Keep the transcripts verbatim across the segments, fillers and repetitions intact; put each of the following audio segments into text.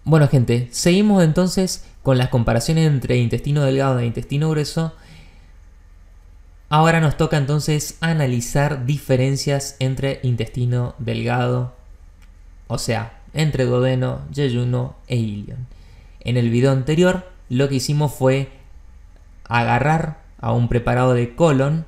Bueno, gente, seguimos entonces con las comparaciones entre intestino delgado e intestino grueso. Ahora nos toca entonces analizar diferencias entre intestino delgado, o sea, entre duodeno, yeyuno e ilion. En el video anterior lo que hicimos fue agarrar a un preparado de colon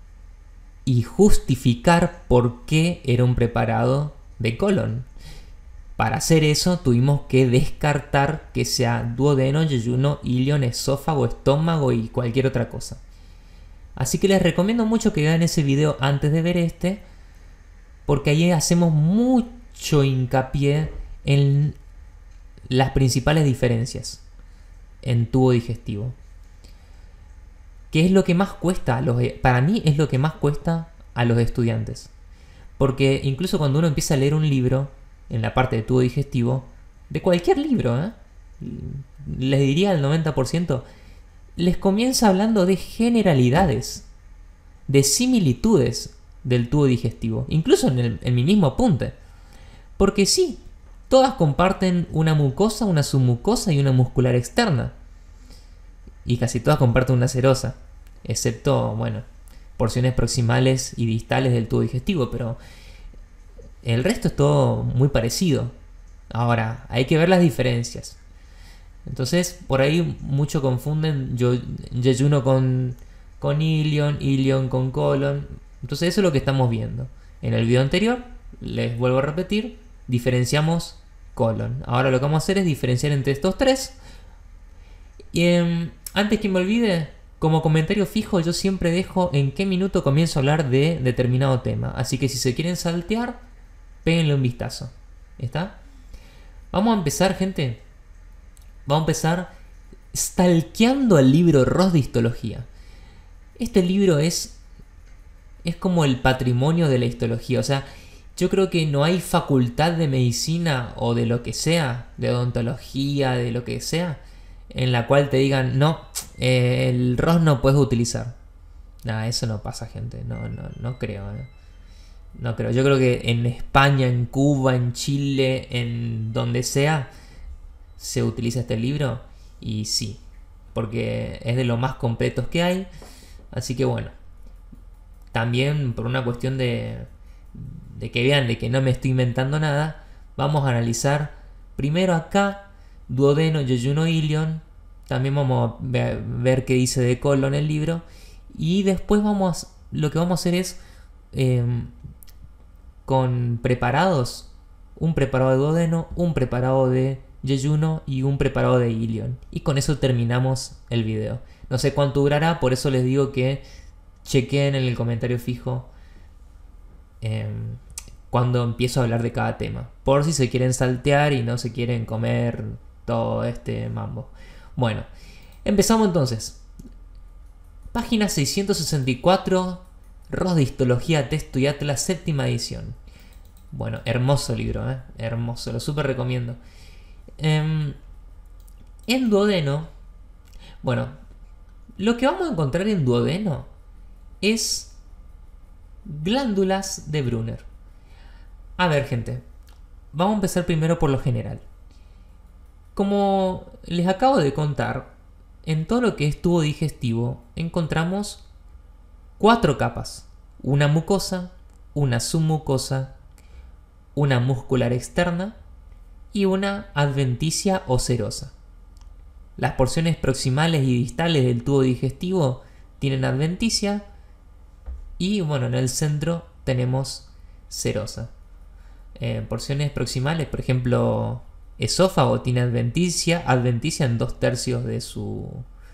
y justificar por qué era un preparado de colon. Para hacer eso tuvimos que descartar que sea duodeno, yeyuno, ilion, esófago, estómago y cualquier otra cosa. Así que les recomiendo mucho que vean ese video antes de ver este, porque ahí hacemos mucho hincapié en las principales diferencias en tubo digestivo. ¿Qué es lo que más cuesta a los, para mí es lo que más cuesta a los estudiantes? Porque incluso cuando uno empieza a leer un libro, en la parte de tubo digestivo, de cualquier libro, ¿eh? les diría el noventa por ciento, les comienza hablando de generalidades, de similitudes del tubo digestivo, incluso en, el, en mi mismo apunte. Porque sí, todas comparten una mucosa, una submucosa y una muscular externa. Y casi todas comparten una serosa, excepto, bueno, porciones proximales y distales del tubo digestivo, pero el resto es todo muy parecido. Ahora, hay que ver las diferencias. Entonces, por ahí mucho confunden yo, yeyuno con, con ilion, ilion con colon. Entonces, eso es lo que estamos viendo. En el video anterior, les vuelvo a repetir, diferenciamos colon. Ahora lo que vamos a hacer es diferenciar entre estos tres. Y eh, antes que me olvide, como comentario fijo, yo siempre dejo en qué minuto comienzo a hablar de determinado tema. Así que si se quieren saltear, péguenle un vistazo. ¿Está? Vamos a empezar, gente. Vamos a empezar stalkeando el libro Ross de histología. Este libro es, es como el patrimonio de la histología. O sea, yo creo que no hay facultad de medicina o de lo que sea, de odontología, de lo que sea, en la cual te digan, no, eh, el Ross no puedes utilizar. Nada, eso no pasa, gente. No, no, no creo, ¿eh? No creo. Yo creo que en España, en Cuba, en Chile, en donde sea, se utiliza este libro. Y sí, porque es de los más completos que hay. Así que bueno, también por una cuestión de, de que vean de que no me estoy inventando nada, vamos a analizar primero acá duodeno, yeyuno, ilion. También vamos a ver, ver qué dice de colon el libro. Y después vamos, lo que vamos a hacer es eh, con preparados, un preparado de duodeno, un preparado de yeyuno y un preparado de ilion. Y con eso terminamos el video. No sé cuánto durará, por eso les digo que chequen en el comentario fijo eh, cuando empiezo a hablar de cada tema. Por si se quieren saltear y no se quieren comer todo este mambo. Bueno, empezamos entonces. Página seiscientos sesenta y cuatro, Ross de histología, texto y atlas, séptima edición. Bueno, hermoso libro, ¿eh? Hermoso, lo súper recomiendo. Eh, en duodeno, bueno, lo que vamos a encontrar en duodeno es glándulas de Brunner. A ver, gente, vamos a empezar primero por lo general. Como les acabo de contar, en todo lo que es tubo digestivo encontramos cuatro capas: una mucosa, una submucosa, una muscular externa y una adventicia o serosa. Las porciones proximales y distales del tubo digestivo tienen adventicia y bueno, en el centro tenemos serosa. Eh, porciones proximales, por ejemplo, esófago tiene adventicia, adventicia en dos tercios de su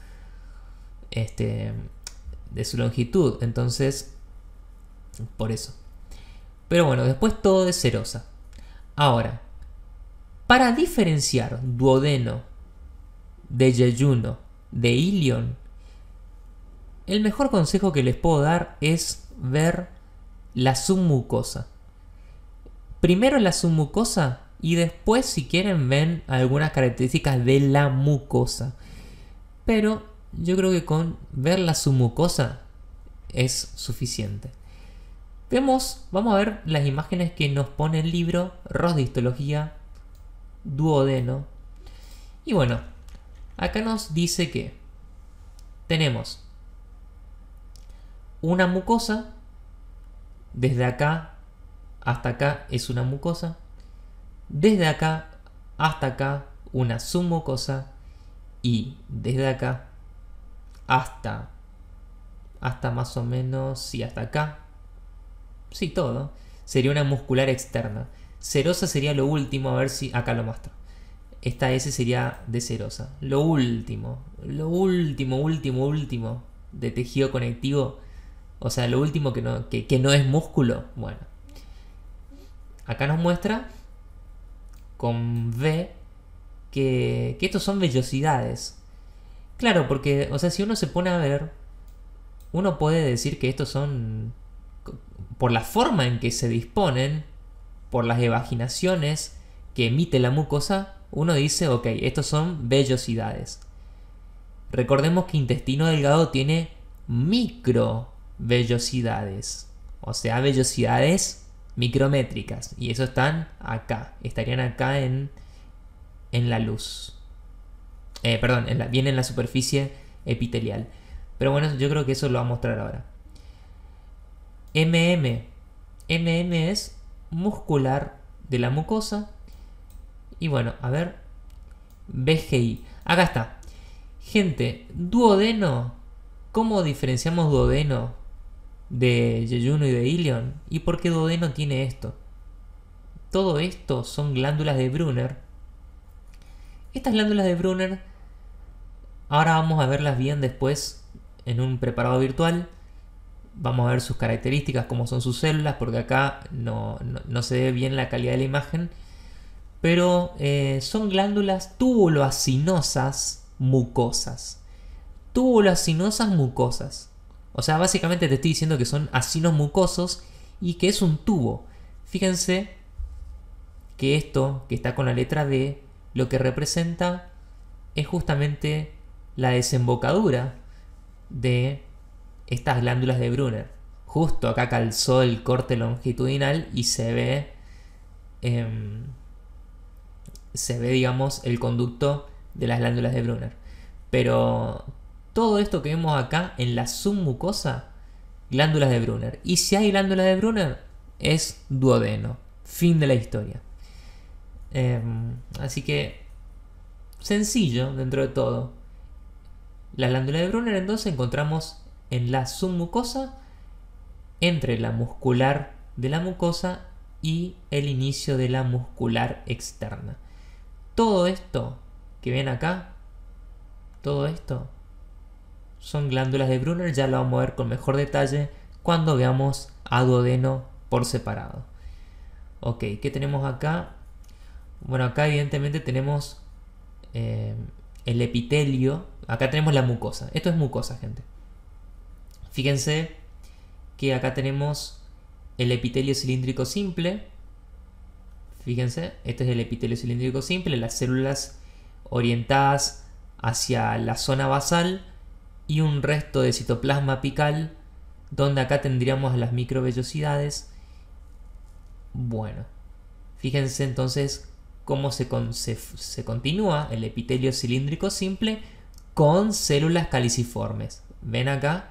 este de su longitud, entonces por eso. Pero bueno, después todo es serosa. Ahora, para diferenciar duodeno de yeyuno de ilion, el mejor consejo que les puedo dar es ver la submucosa. Primero la submucosa y después, si quieren, ven algunas características de la mucosa. Pero yo creo que con ver la submucosa es suficiente. Vemos, vamos a ver las imágenes que nos pone el libro Ross de histología, duodeno. Y bueno, acá nos dice que tenemos una mucosa, desde acá hasta acá es una mucosa, desde acá hasta acá una submucosa y desde acá hasta hasta más o menos, sí, hasta acá, sí, todo, sería una muscular externa. Serosa sería lo último, a ver si acá lo muestro. Esta S sería de serosa. Lo último, lo último, último, último de tejido conectivo. O sea, lo último que no, que, que no es músculo. Bueno, acá nos muestra con V que, que estos son vellosidades. Claro, porque, o sea, si uno se pone a ver, uno puede decir que estos son, por la forma en que se disponen, por las evaginaciones que emite la mucosa, uno dice, ok, estos son vellosidades. Recordemos que intestino delgado tiene microvellosidades, o sea, vellosidades micrométricas, y eso están acá, estarían acá en, en la luz. Eh, perdón, en la, viene en la superficie epitelial. Pero bueno, yo creo que eso lo va a mostrar ahora. M M. M M es muscular de la mucosa. Y bueno, a ver. B G I. Acá está. Gente, duodeno. ¿Cómo diferenciamos duodeno de yeyuno y de ilion? ¿Y por qué duodeno tiene esto? Todo esto son glándulas de Brunner. Estas glándulas de Brunner, ahora vamos a verlas bien después en un preparado virtual. Vamos a ver sus características, cómo son sus células, porque acá no, no, no se ve bien la calidad de la imagen. Pero eh, son glándulas tubuloacinosas mucosas. Tubuloacinosas mucosas. O sea, básicamente te estoy diciendo que son acinos mucosos y que es un tubo. Fíjense que esto, que está con la letra D, lo que representa es justamente la desembocadura de estas glándulas de Brunner. Justo acá calzó el corte longitudinal y se ve, eh, se ve, digamos, el conducto de las glándulas de Brunner. Pero todo esto que vemos acá en la submucosa, glándulas de Brunner. Y si hay glándulas de Brunner, es duodeno. Fin de la historia. Eh, así que, sencillo dentro de todo. La glándula de Brunner entonces encontramos en la submucosa, entre la muscular de la mucosa y el inicio de la muscular externa. Todo esto que ven acá, todo esto son glándulas de Brunner. Ya lo vamos a ver con mejor detalle cuando veamos a duodeno por separado. Ok, ¿qué tenemos acá? Bueno, acá evidentemente tenemos eh, el epitelio. Acá tenemos la mucosa. Esto es mucosa, gente. Fíjense que acá tenemos el epitelio cilíndrico simple. Fíjense, este es el epitelio cilíndrico simple, las células orientadas hacia la zona basal y un resto de citoplasma apical, donde acá tendríamos las microvellosidades. Bueno, fíjense entonces cómo se, con, se, se continúa el epitelio cilíndrico simple con células caliciformes. ¿Ven acá?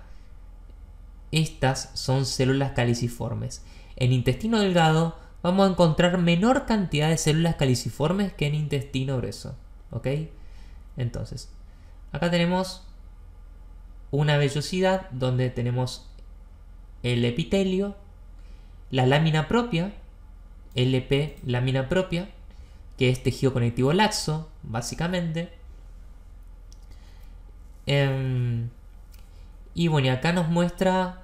Estas son células caliciformes. En intestino delgado vamos a encontrar menor cantidad de células caliciformes que en intestino grueso. ¿Ok? Entonces, acá tenemos una vellosidad donde tenemos el epitelio, la lámina propia, L P, lámina propia, que es tejido conectivo laxo, básicamente. Eh, y bueno, y acá nos muestra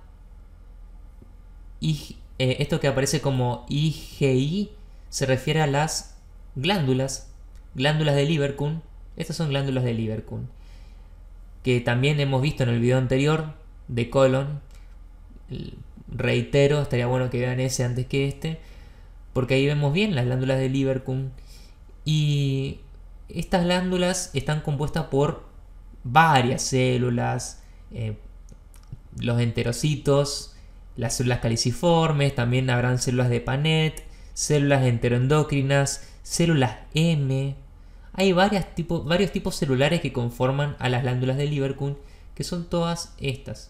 y, eh, esto que aparece como I G I, se refiere a las glándulas, glándulas de Lieberkühn. Estas son glándulas de Lieberkühn, que también hemos visto en el video anterior de colon. Reitero, estaría bueno que vean ese antes que este, porque ahí vemos bien las glándulas de Lieberkühn. Y estas glándulas están compuestas por varias células, eh, los enterocitos, las células caliciformes, también habrán células de Panet, células enteroendocrinas, células M. hay varias tipo, varios tipos celulares que conforman a las glándulas de Lieberkühn, que son todas estas.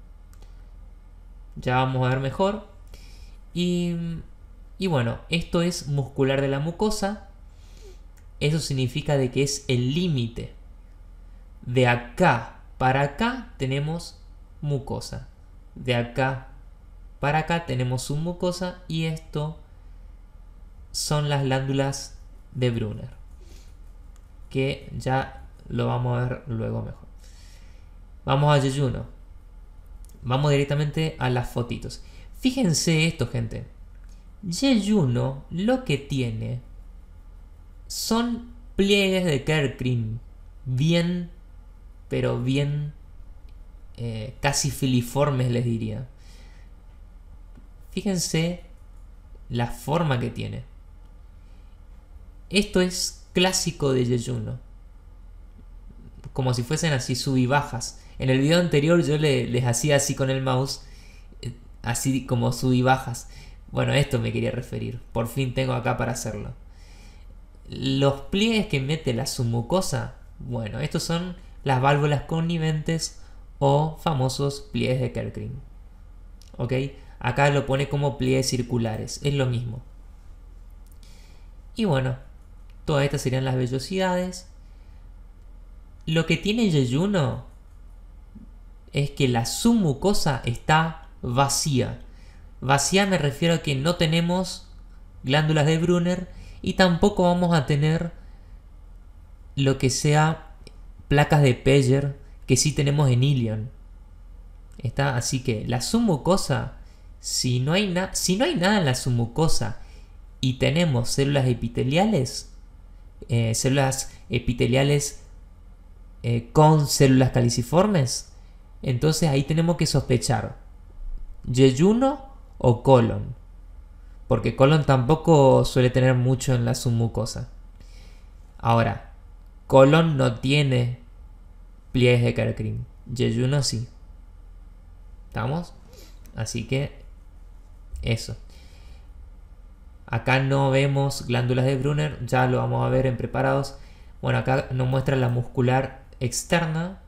Ya vamos a ver mejor. Y, y bueno, esto es muscular de la mucosa. Eso significa de que es el límite. De acá para acá tenemos mucosa. De acá para acá tenemos submucosa. Y esto son las glándulas de Brunner, que ya lo vamos a ver luego mejor. Vamos a yeyuno. Vamos directamente a las fotitos. Fíjense esto, gente. Yeyuno lo que tiene son pliegues de Kerckring bien, pero bien eh, casi filiformes, les diría. Fíjense la forma que tiene. Esto es clásico de yeyuno, como si fuesen así sub y bajas. En el video anterior yo le, les hacía así con el mouse, eh, así como sub y bajas. Bueno, a esto me quería referir. Por fin tengo acá para hacerlo. Los pliegues que mete la submucosa, bueno, estos son las válvulas conniventes o famosos pliegues de Kerckring. ¿Ok? Acá lo pone como pliegues circulares, es lo mismo. Y bueno, todas estas serían las vellosidades. Lo que tiene yeyuno es que la submucosa está vacía. Vacía me refiero a que no tenemos glándulas de Brunner y tampoco vamos a tener lo que sea placas de Peyer, que sí tenemos en Ilion. ¿Está? Así que la submucosa, si no hay, na si no hay nada en la submucosa y tenemos células epiteliales, eh, células epiteliales eh, con células caliciformes, entonces ahí tenemos que sospechar yeyuno o colon, porque colon tampoco suele tener mucho en la submucosa. Ahora, colon no tiene pliegues de Kerckring, yeyuno sí. ¿Estamos? Así que eso. Acá no vemos glándulas de Brunner, ya lo vamos a ver en preparados. Bueno, acá nos muestra la muscular externa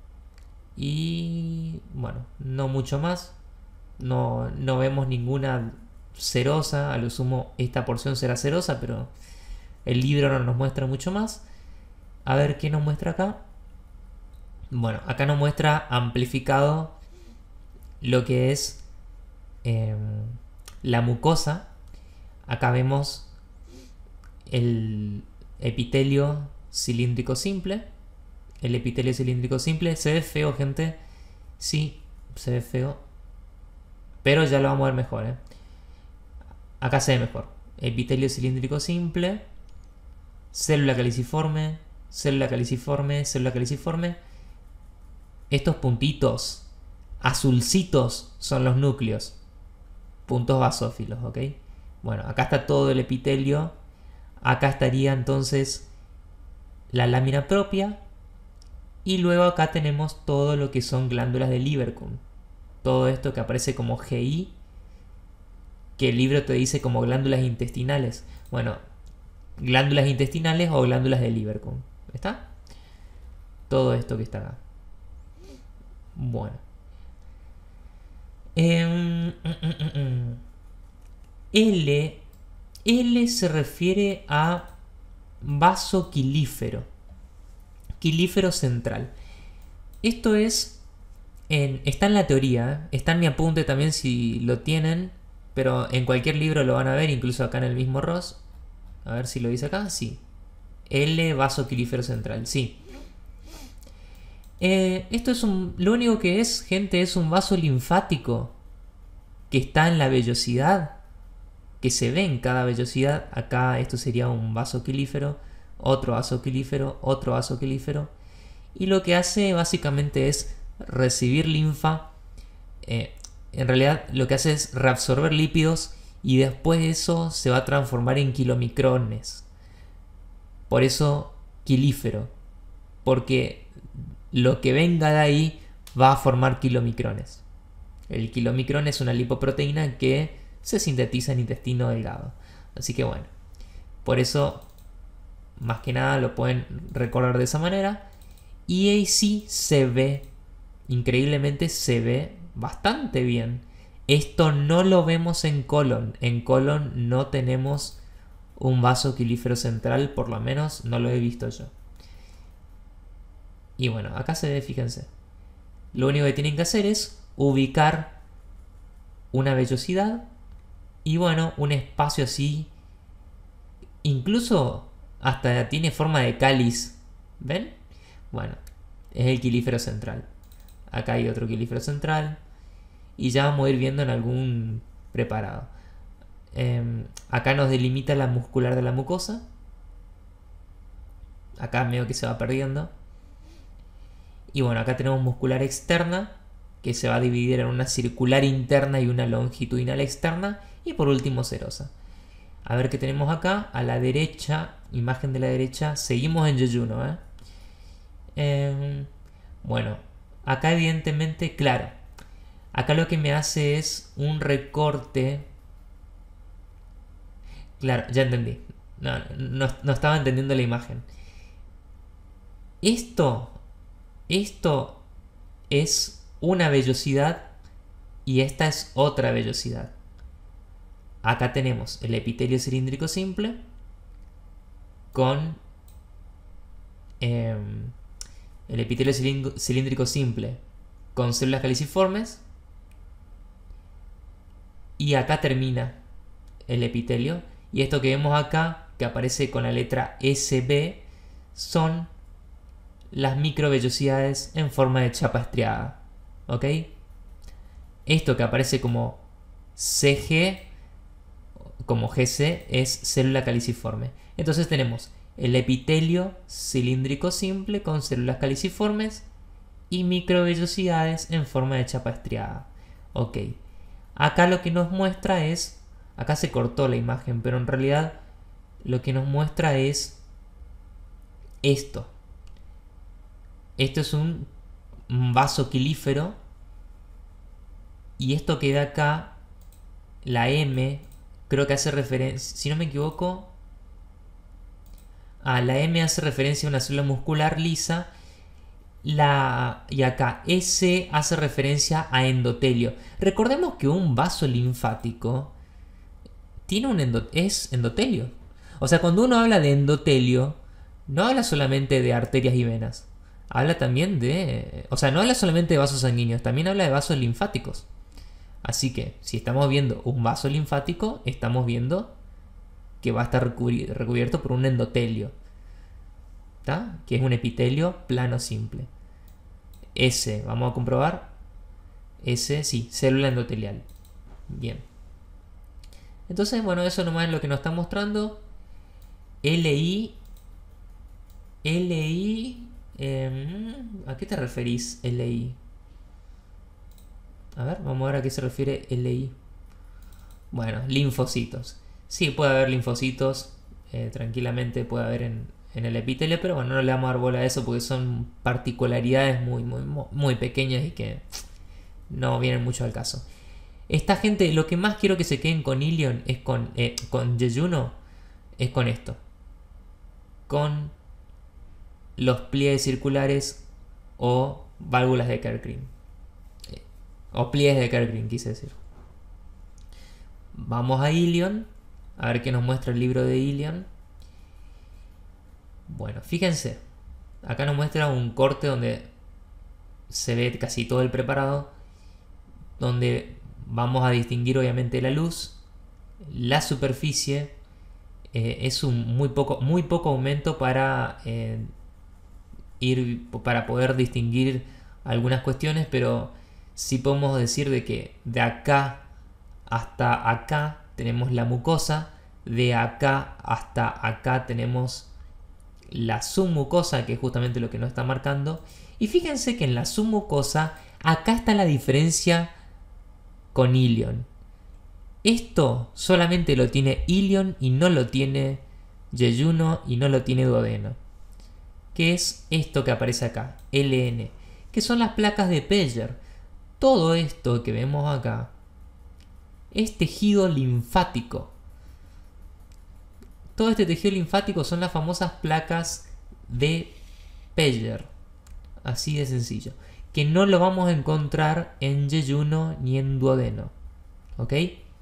y bueno, no mucho más. No, no vemos ninguna serosa, a lo sumo esta porción será serosa, pero el libro no nos muestra mucho más. A ver qué nos muestra acá. Bueno, acá nos muestra amplificado lo que es eh, la mucosa. Acá vemos el epitelio cilíndrico simple. El epitelio cilíndrico simple se ve feo, gente. Sí, se ve feo, pero ya lo vamos a ver mejor, ¿eh? Acá se ve mejor. Epitelio cilíndrico simple, célula caliciforme, célula caliciforme, célula caliciforme. Estos puntitos azulcitos son los núcleos, puntos basófilos, ¿ok? Bueno, acá está todo el epitelio. Acá estaría entonces la lámina propia. Y luego acá tenemos todo lo que son glándulas de Lieberkühn. Todo esto que aparece como G I, que el libro te dice como glándulas intestinales. Bueno, glándulas intestinales o glándulas de Lieberkühn. ¿Está? Todo esto que está acá. Bueno. Eh, L, L se refiere a vaso quilífero. Quilífero central. Esto es en, está en la teoría, ¿eh? Está en mi apunte también si lo tienen, pero en cualquier libro lo van a ver, incluso acá en el mismo Ross. A ver si lo dice acá, sí. L, vaso quilífero central, sí. Eh, esto es un, lo único que es, gente, es un vaso linfático que está en la vellosidad, que se ve en cada vellosidad. Acá esto sería un vaso quilífero, otro vaso quilífero, otro vaso quilífero, y lo que hace básicamente es recibir linfa. Eh, en realidad lo que hace es reabsorber lípidos y después eso se va a transformar en kilomicrones. Por eso quilífero, porque lo que venga de ahí va a formar kilomicrones. El kilomicrón es una lipoproteína que se sintetiza en intestino delgado. Así que bueno, por eso más que nada lo pueden recordar de esa manera. Y A C se ve, increíblemente se ve bastante bien. Esto no lo vemos en colon. En colon no tenemos un vaso aquilífero central, por lo menos no lo he visto yo. Y bueno, acá se ve, fíjense. Lo único que tienen que hacer es ubicar una vellosidad y bueno, un espacio así. Incluso hasta tiene forma de cáliz. ¿Ven? Bueno, es el quilífero central. Acá hay otro quilífero central. Y ya vamos a ir viendo en algún preparado. Eh, acá nos delimita la muscular de la mucosa. Acá medio que se va perdiendo. Y bueno, acá tenemos muscular externa, que se va a dividir en una circular interna y una longitudinal externa. Y por último, serosa. A ver qué tenemos acá. A la derecha, imagen de la derecha, seguimos en yeyuno. ¿eh? Eh, bueno, acá evidentemente, claro. Acá lo que me hace es un recorte. Claro, ya entendí. No, no, no estaba entendiendo la imagen. Esto, esto es una vellosidad y esta es otra vellosidad. Acá tenemos el epitelio cilíndrico simple con eh, el epitelio cilíndrico simple con células caliciformes. Y acá termina el epitelio. Y esto que vemos acá, que aparece con la letra S B, son las microvellosidades en forma de chapa estriada. ¿Ok? Esto que aparece como C G, como G C, es célula caliciforme. Entonces tenemos el epitelio cilíndrico simple con células caliciformes y microvellosidades en forma de chapa estriada. Ok. Acá lo que nos muestra es, acá se cortó la imagen, pero en realidad lo que nos muestra es esto. Esto es un vaso quilífero y esto que da acá, la M, creo que hace referencia, si no me equivoco, a la M hace referencia a una célula muscular lisa. La, y acá S hace referencia a endotelio. Recordemos que un vaso linfático tiene un endo, es endotelio. O sea, cuando uno habla de endotelio, no habla solamente de arterias y venas. Habla también de... O sea, no habla solamente de vasos sanguíneos, también habla de vasos linfáticos. Así que, si estamos viendo un vaso linfático, estamos viendo que va a estar recubierto por un endotelio. ¿Tá? Que es un epitelio plano simple. S, vamos a comprobar. S, sí, célula endotelial. Bien. Entonces, bueno, eso nomás es lo que nos está mostrando. L I. L I. Eh, ¿A qué te referís, L I? A ver, vamos a ver a qué se refiere L I. Bueno, linfocitos. Sí, puede haber linfocitos. Eh, tranquilamente puede haber en, en el epitelio, pero bueno, no le vamos a dar bola a eso porque son particularidades muy, muy, muy pequeñas y que no vienen mucho al caso. Esta gente, lo que más quiero que se queden con Ilion es con, eh, con yeyuno, es con esto. Con los pliegues circulares o válvulas de Kerr-Green. Eh, o pliegues de Kerr-Green, quise decir. Vamos a Ilion, a ver qué nos muestra el libro de Ilion. Bueno, fíjense. Acá nos muestra un corte donde se ve casi todo el preparado. Donde vamos a distinguir obviamente la luz. La superficie. Eh, es un muy poco, muy poco aumento para, eh, ir, para poder distinguir algunas cuestiones. Pero sí podemos decir de que de acá hasta acá tenemos la mucosa. De acá hasta acá tenemos la submucosa, que es justamente lo que nos está marcando. Y fíjense que en la submucosa, acá está la diferencia con Ilion. Esto solamente lo tiene Ilion y no lo tiene yeyuno y no lo tiene duodeno. Que es esto que aparece acá, L N, que son las placas de Peyer. Todo esto que vemos acá es tejido linfático. todo este tejido linfático son las famosas placas de Peller. Así de sencillo. Que no lo vamos a encontrar en yeyuno ni en duodeno. ¿Ok?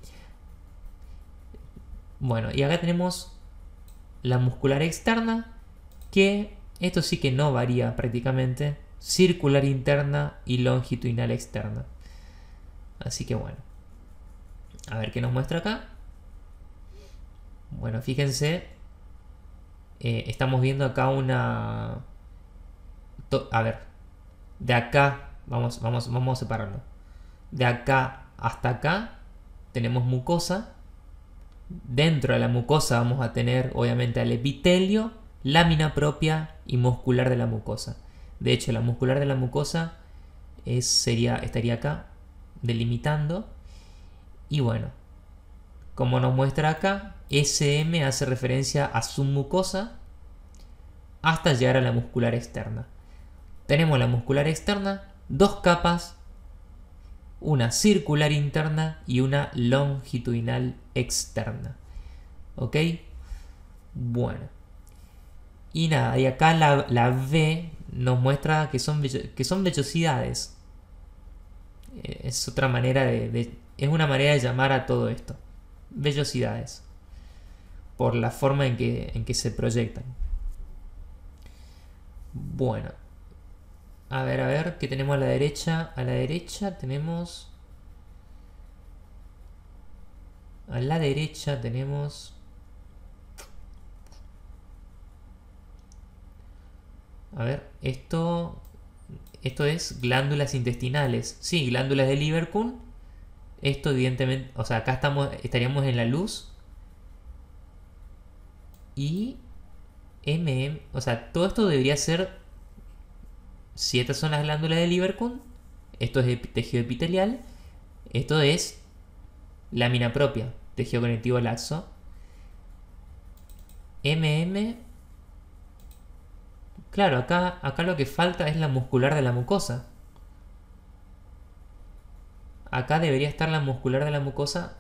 Bueno, y acá tenemos la muscular externa, que esto sí que no varía prácticamente. Circular interna y longitudinal externa. Así que bueno. A ver qué nos muestra acá. Bueno, fíjense. Eh, estamos viendo acá una... A ver. De acá, vamos, vamos, vamos a separarlo. De acá hasta acá tenemos mucosa. Dentro de la mucosa vamos a tener obviamente al epitelio, lámina propia y muscular de la mucosa. De hecho, la muscular de la mucosa es, sería, estaría acá, delimitando. Y bueno, como nos muestra acá, S M hace referencia a su mucosa hasta llegar a la muscular externa. Tenemos la muscular externa, dos capas, una circular interna y una longitudinal externa. ¿Ok? Bueno. Y nada, y acá la, la V nos muestra que son, que son vellosidades. Es otra manera de, de... Es una manera de llamar a todo esto. Vellosidades. Por la forma en que, en que se proyectan. Bueno. A ver, a ver, ¿qué tenemos a la derecha? A la derecha tenemos... A la derecha tenemos... A ver, esto... Esto es glándulas intestinales. Sí, glándulas de Lieberkühn. Esto evidentemente... O sea, acá estamos, estaríamos en la luz. Y... M M... O sea, todo esto debería ser... Si estas son las glándulas de Lieberkühn, esto es tejido epitelial, esto es lámina propia, tejido conectivo laxo. M M, claro, acá, acá lo que falta es la muscular de la mucosa. Acá debería estar la muscular de la mucosa.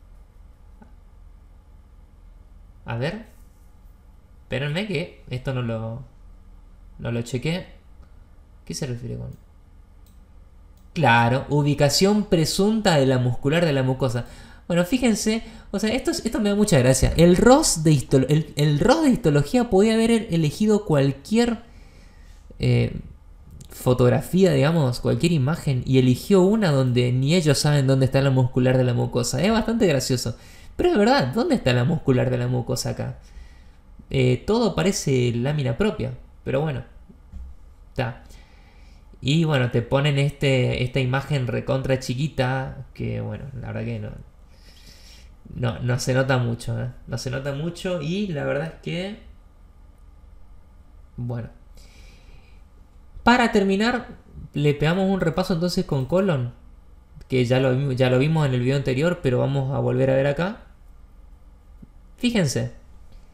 A ver, espérenme que esto no lo, no lo chequé. ¿Qué se refiere con...? Claro, ubicación presunta de la muscular de la mucosa. Bueno, fíjense, o sea, esto, esto me da mucha gracia. El R O S de, histolo el, el R O S de histología podía haber elegido cualquier eh, fotografía, digamos, cualquier imagen, y eligió una donde ni ellos saben dónde está la muscular de la mucosa. Es bastante gracioso. Pero es verdad, ¿dónde está la muscular de la mucosa acá? Eh, todo parece lámina propia, pero bueno, está. Y bueno, te ponen este, esta imagen recontra chiquita, que bueno, la verdad que no, no, no se nota mucho, ¿eh? No se nota mucho y la verdad es que... Bueno. Para terminar, le pegamos un repaso entonces con colon, que ya lo, ya lo vimos en el video anterior, pero vamos a volver a ver acá. Fíjense.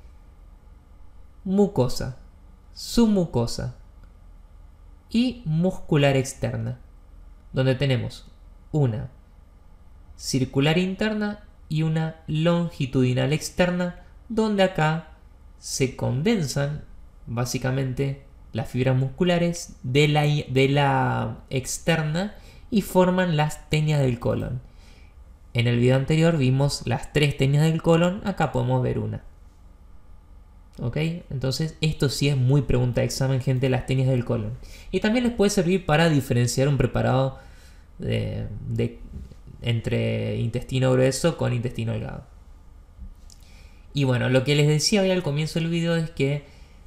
Mucosa, submucosa y muscular externa, donde tenemos una circular interna y una longitudinal externa, donde acá se condensan básicamente las fibras musculares de la, de la externa y forman las tenias del colon. En el video anterior vimos las tres tenias del colon, acá podemos ver una. ¿Ok? Entonces esto sí es muy pregunta de examen, gente, las tenias del colon. Y también les puede servir para diferenciar un preparado de, de, entre intestino grueso con intestino delgado. Y bueno, lo que les decía hoy al comienzo del video es que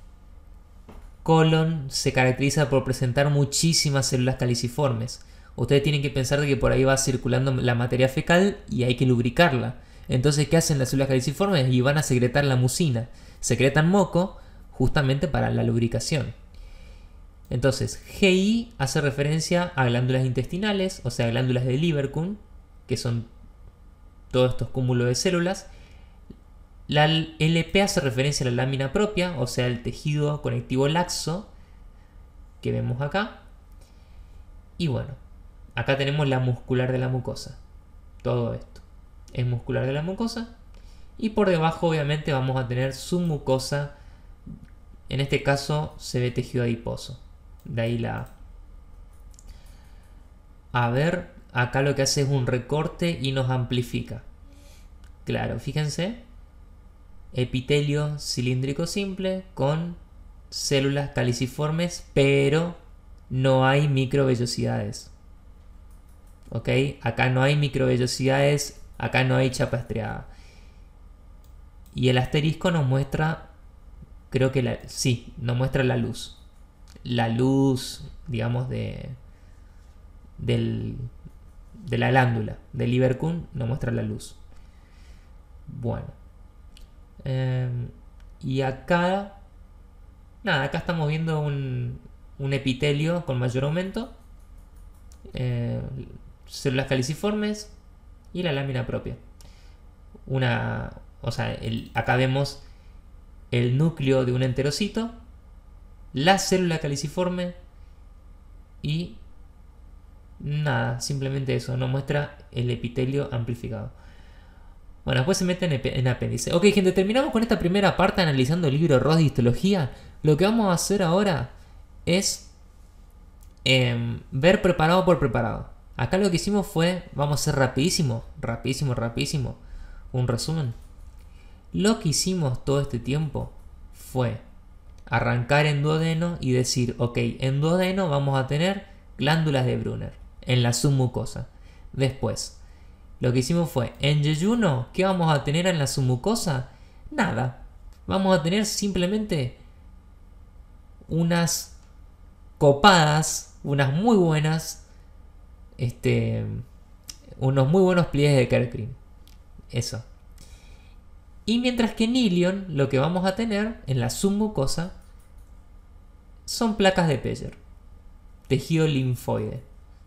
colon se caracteriza por presentar muchísimas células caliciformes. Ustedes tienen que pensar de que por ahí va circulando la materia fecal y hay que lubricarla. Entonces, ¿qué hacen las células caliciformes? Y van a secretar la mucina. Secretan moco justamente para la lubricación. Entonces, G I hace referencia a glándulas intestinales, o sea, glándulas de Lieberkühn, que son todos estos cúmulos de células. La L P hace referencia a la lámina propia, o sea, el tejido conectivo laxo que vemos acá. Y bueno, acá tenemos la muscular de la mucosa. Todo esto es muscular de la mucosa. Y por debajo obviamente vamos a tener submucosa. En este caso se ve tejido adiposo. De ahí la A. A ver, acá lo que hace es un recorte y nos amplifica. Claro, fíjense. Epitelio cilíndrico simple con células caliciformes, pero no hay microvellosidades. ¿Ok? Acá no hay microvellosidades, acá no hay chapa estriada. Y el asterisco nos muestra, creo que la, sí, nos muestra la luz. La luz, digamos, de, del, de la glándula, del Ibercún, nos muestra la luz. Bueno. Eh, y acá, nada, acá estamos viendo un, un epitelio con mayor aumento. Eh, células caliciformes y la lámina propia. Una, o sea, el, acá vemos el núcleo de un enterocito, la célula caliciforme y nada, simplemente eso, nos muestra el epitelio amplificado. Bueno, después se mete en, en apéndice. Ok, gente, terminamos con esta primera parte analizando el libro Ross de histología. Lo que vamos a hacer ahora es eh, ver preparado por preparado. Acá lo que hicimos fue, vamos a hacer rapidísimo, rapidísimo, rapidísimo, un resumen. Lo que hicimos todo este tiempo fue arrancar en duodeno y decir, ok, en duodeno vamos a tener glándulas de Brunner en la submucosa. Después, lo que hicimos fue, en yeyuno, ¿qué vamos a tener en la submucosa? Nada. Vamos a tener simplemente unas copadas, unas muy buenas, este, unos muy buenos pliegues de Kerckring. Eso. Y mientras que en ilion, lo que vamos a tener en la submucosa son placas de Peyer, tejido linfoide.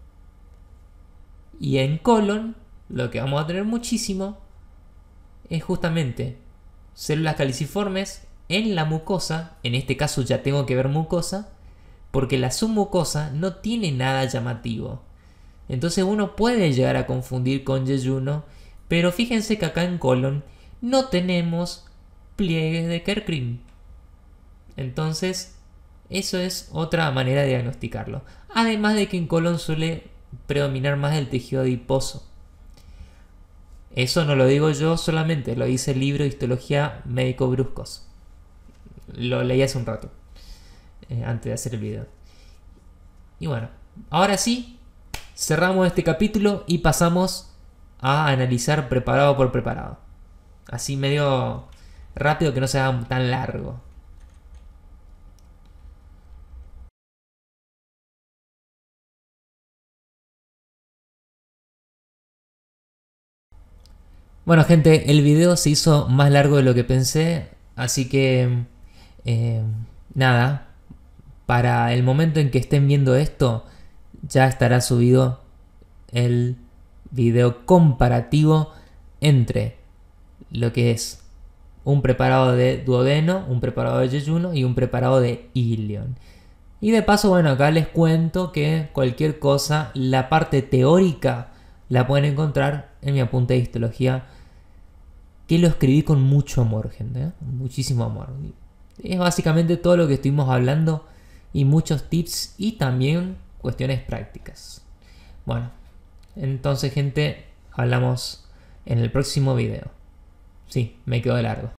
Y en colon, lo que vamos a tener muchísimo es justamente células caliciformes en la mucosa. En este caso ya tengo que ver mucosa, porque la submucosa no tiene nada llamativo. Entonces uno puede llegar a confundir con yeyuno, pero fíjense que acá en colon no tenemos pliegues de Kerckring. Entonces, eso es otra manera de diagnosticarlo. Además de que en colon suele predominar más el tejido adiposo. Eso no lo digo yo solamente, lo dice el libro de Histología Médico Bruscos. Lo leí hace un rato, eh, antes de hacer el video. Y bueno, ahora sí, cerramos este capítulo y pasamos a analizar preparado por preparado. Así medio rápido, que no se haga tan largo. Bueno, gente, el video se hizo más largo de lo que pensé, así que eh, nada, para el momento en que estén viendo esto ya estará subido el video comparativo entre lo que es un preparado de duodeno, un preparado de yeyuno y un preparado de ilion. Y de paso, bueno, acá les cuento que cualquier cosa, la parte teórica la pueden encontrar en mi apunte de histología, que lo escribí con mucho amor, gente, ¿eh? Muchísimo amor. Es básicamente todo lo que estuvimos hablando y muchos tips y también cuestiones prácticas. Bueno, entonces, gente, hablamos en el próximo video. Sí, me quedo largo.